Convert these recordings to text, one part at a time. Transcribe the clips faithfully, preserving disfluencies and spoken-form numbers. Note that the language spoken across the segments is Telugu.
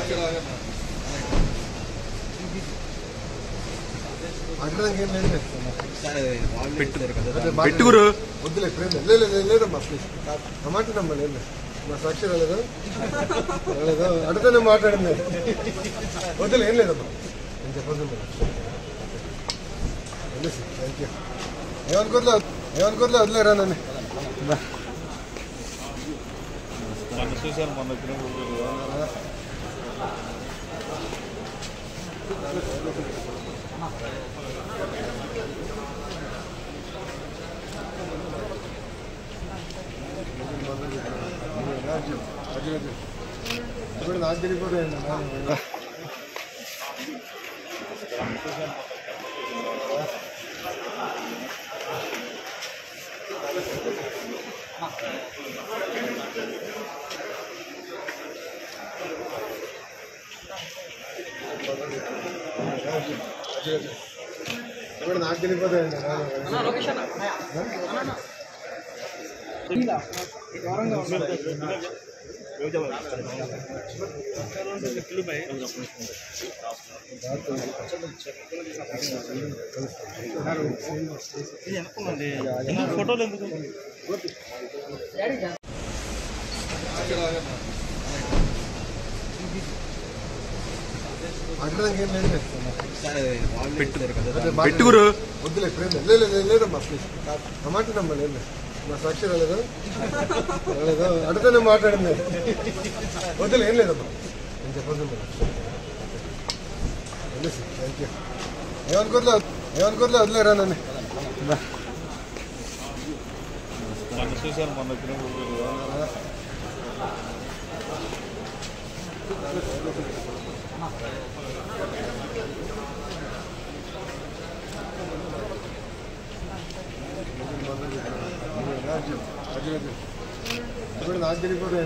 పెట్టుకురు వద్దులే లేదు లేదమ్మా ప్లీజ్ మాట నమ్మ లేదు మా సాక్షి రాలేదు రాలేదు అడితేనే మాట్లాడింది వద్దులే ఏం లేదమ్మా నేను చెప్పదు థ్యాంక్ యూ ఏమనుకోట్లే ఏమనుకోట్లే వదిలేరా నన్ను చూసాను మొన్న ఇప్పుడు నాకు తెలియకపోతే ఇప్పుడు నాకు తెలియకపోతే ఫోటోలు ఎందుకు అడగడానికి ఏం లేదు పెట్టుకురు వద్దులే లేదు లేదమ్మా ప్లీజ్ మాట నమ్మ లేదు మా సాక్షి రాలేదు రాలేదు అడితేనే మాట్లాడింది వద్దులే ఏం లేదమ్మా నేను చెప్పదు థ్యాంక్ యూ ఏమనుకోట్లే ఏమనుకోట్లే వదిలేరా నన్ను చూసాను మొన్న ఇప్పుడు నాకు తెలియకపోతే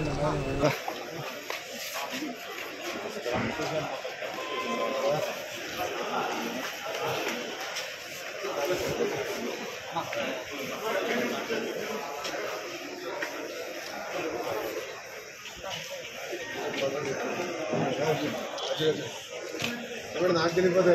ఇప్పుడు నాకు తెలియకపోతే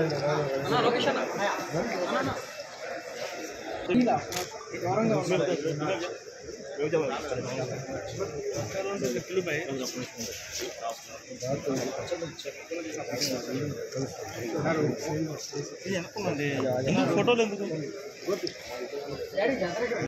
ఫోటోలు ఎందుకు